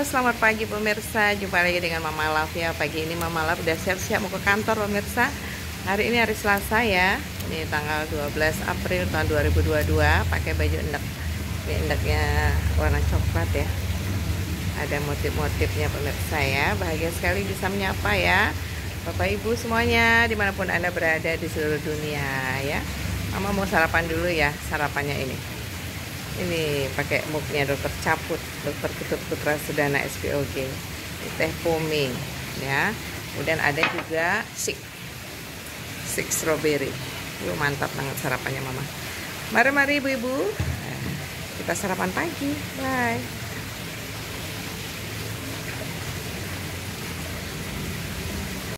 Selamat pagi pemirsa. Jumpa lagi dengan Mama Love ya. Pagi ini Mama Love udah siap-siap mau ke kantor pemirsa. Hari ini hari Selasa ya. Ini tanggal 12 April tahun 2022. Pakai baju endek. Ini endeknya warna coklat ya. Ada motif-motifnya pemirsa ya. Bahagia sekali bisa menyapa ya Bapak Ibu semuanya dimanapun Anda berada di seluruh dunia ya. Mama mau sarapan dulu ya. Sarapannya ini pakai muknya dokter Caput, dokter Ketut Putra Sudana SPOG, teh pumi ya. Kemudian ada juga sik strawberry. Mantap banget sarapannya Mama. Mari ibu-ibu, kita sarapan pagi. Bye.